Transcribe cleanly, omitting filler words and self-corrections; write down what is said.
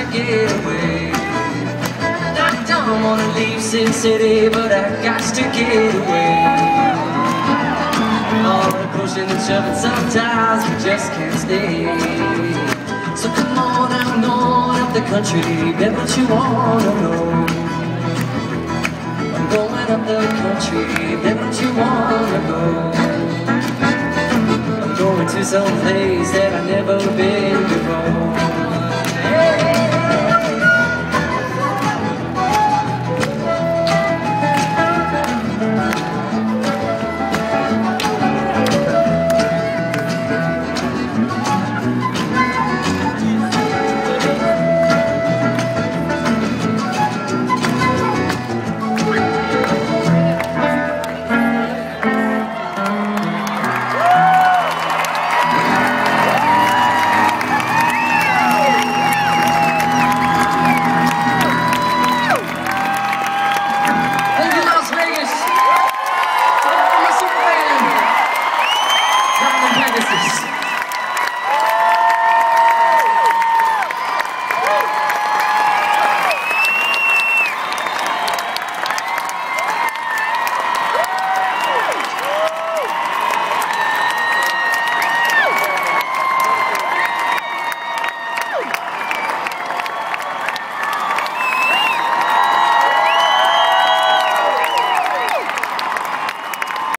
get away. I don't wanna leave Sin City, but I got to get away. All the pushing and shoving, sometimes we just can't stay. So come on out north up the country, bet what you wanna know. I'm going up the country, bet what you wanna go. I'm going to some place that I've never been.